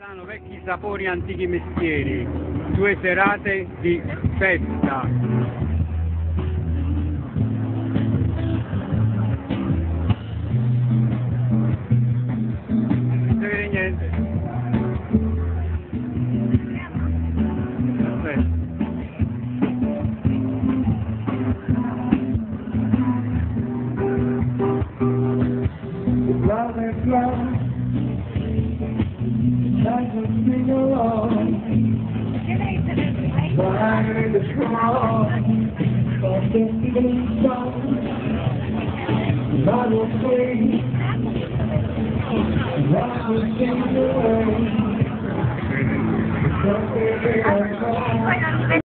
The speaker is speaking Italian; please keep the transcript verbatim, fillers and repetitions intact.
Milano vecchi sapori antichi mestieri, due serate di festa. Non si vede niente. Aspetta. Love and love, like a sing along, behind the cross, of the evening song, I will sing, I will sing away, something I